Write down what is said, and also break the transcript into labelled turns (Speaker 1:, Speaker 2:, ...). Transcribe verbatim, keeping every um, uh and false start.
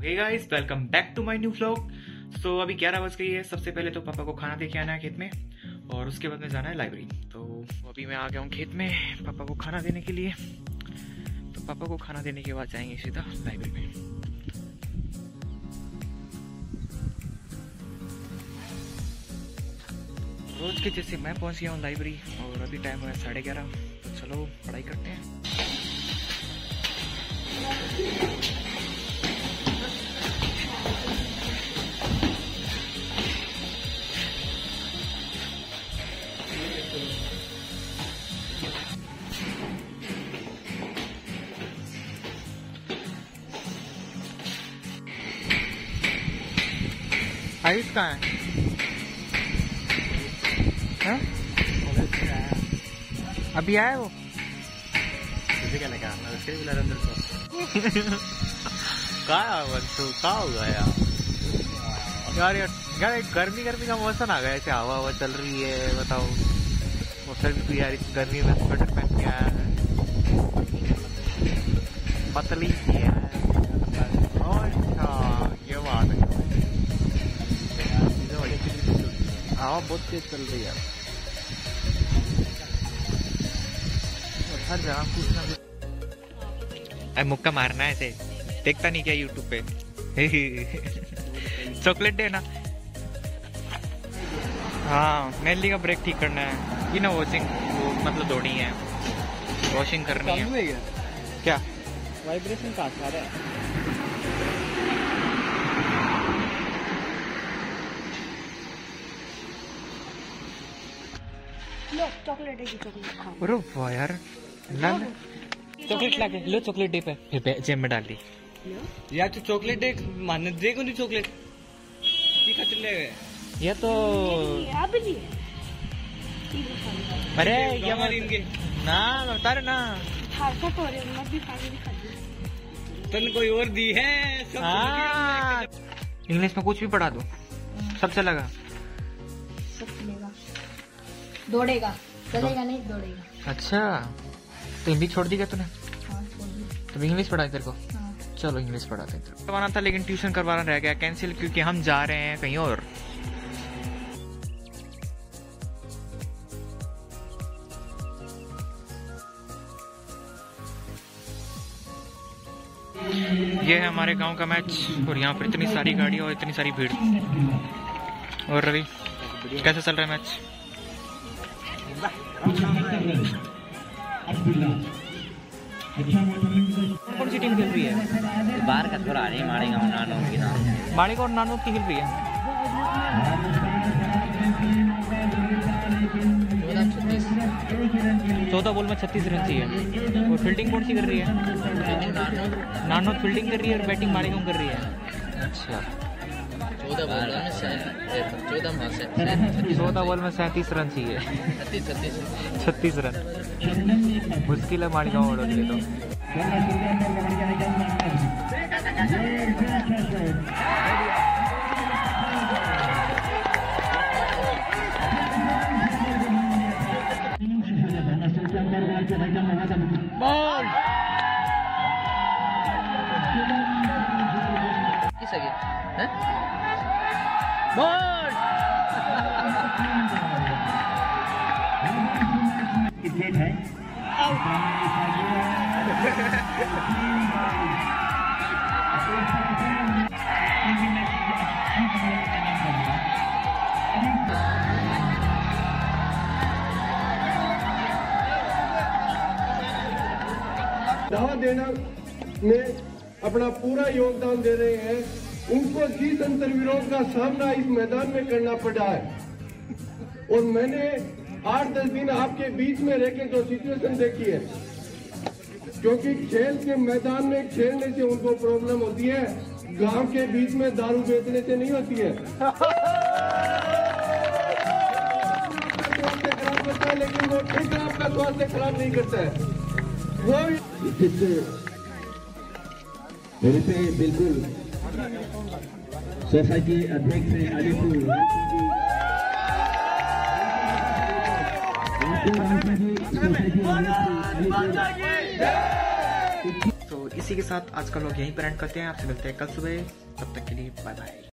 Speaker 1: Hey guys, welcome back to my new vlog. So अभी ग्यारह बज गई है। सबसे पहले तो पापा को खाना दे के आना है खेत में, और उसके बाद में जाना है लाइब्रेरी। तो अभी मैं आ गया हूँ खेत में पापा को खाना देने के लिए। तो पापा को खाना देने के बाद जाएंगे सीधा लाइब्रेरी में। रोज के जैसे मैं पहुंच गया हूँ लाइब्रेरी, और अभी टाइम हुआ है साढ़े ग्यारह। तो चलो पढ़ाई करते हैं। आयुष कहाँ है? हाँ? अभी आया वो? तुझे क्या लगा? मैं उसके भी लगा अंदर को। कहाँ वंशु? कहाँ हुआ यार? यार यार यार गर्मी गर्मी का मौसम आ गया, ऐसे हवा हवा चल रही है। बताओ मौसम भी यार, इस गर्मी में स्वेटर पहन के आया है, पतली है। अच्छा ये बात है, हवा बहुत तेज चल रही है और हर जगह कुछ ना कुछ। अरे मुक्का मारना है ऐसे, देखता नहीं क्या यूट्यूब पे? चॉकलेट डे ना। हाँ, मेनली का ब्रेक ठीक करना है। ये ना वॉशिंग, वो मतलब धोनी है, वॉशिंग करनी है। क्या वाइब्रेशन का आ रहा है?
Speaker 2: लो चॉकलेट है, चॉकलेट खाओ।
Speaker 1: अरे वाह यार, चॉकलेट लाके लो। चॉकलेट डे पे फिर जेब में डाल दी
Speaker 3: यार। तो चॉकलेट डे मानने देखो नहीं, चॉकलेट की खातिर ले गए
Speaker 1: ये तो।
Speaker 2: अब नहीं
Speaker 1: अरे ये
Speaker 3: हमारे इनके
Speaker 1: ना बता रहे ना,
Speaker 2: खासा तो रे मैं भी खा के खा ली।
Speaker 3: तन कोई और दी है सब।
Speaker 1: हाँ, इंग्लिश में कुछ भी पढ़ा दो, सब चलेगा।
Speaker 2: सब चलेगा, दौड़ेगा, चलेगा नहीं दौड़ेगा।
Speaker 1: अच्छा, तो हिंदी छोड़ दी क्या तूने?
Speaker 2: हाँ छोड़ दी।
Speaker 1: तो इंग्लिश पढ़ाई तेरे को?
Speaker 2: हाँ।
Speaker 1: चलो इंग्लिश पढ़ाते हैं। करवाना था लेकिन ट्यूशन करवाना रह गया कैंसिल, क्योंकि हम जा रहे हैं कहीं और। ये है हमारे गांव का मैच, और यहाँ पर इतनी सारी गाड़ी और इतनी सारी भीड़। और रवि, कैसा चल रहा है मैच? कौन सी टीम खेल रही है?
Speaker 4: बाहर का थोड़ा नहीं, माड़ेगांव नानो की नाम।
Speaker 1: माड़ेगांव नानो की खेल रही है। चौदह बॉल में छत्तीस रन चाहिए। और फील्डिंग कौन सी कर रही है? नानो फील्डिंग कर रही है और बैटिंग माड़ेगांव कर रही है। अच्छा,
Speaker 4: चौदह बॉल में
Speaker 1: चौदह बॉल में सैंतीस रन चाहिए। छत्तीस रन मुश्किल है माड़ेगांव वालों के लिए तो। बॉल
Speaker 4: किस आगे हैं?
Speaker 1: बॉल
Speaker 5: क्रिकेट है।
Speaker 6: दावा देना में अपना पूरा योगदान दे रहे हैं। उनको जिस अंतर विरोध का सामना इस मैदान में करना पड़ा है, और मैंने आठ दस दिन आपके बीच में रह के जो सिचुएशन देखी है, क्योंकि खेल के मैदान में खेलने से उनको प्रॉब्लम होती है, गांव के बीच में दारू बेचने से नहीं होती है। स्वास्थ्य खराब करता है, लेकिन वो ठीक आपका स्वास्थ्य खराब नहीं करता है। वो
Speaker 5: मेरे से बिल्कुल सोसाइटी अध्यक्ष अलीपुर
Speaker 1: इसी के साथ आज का व्लॉग यहीं पर एंड करते हैं। आपसे मिलते हैं कल सुबह, तब तक के लिए बाय बाय।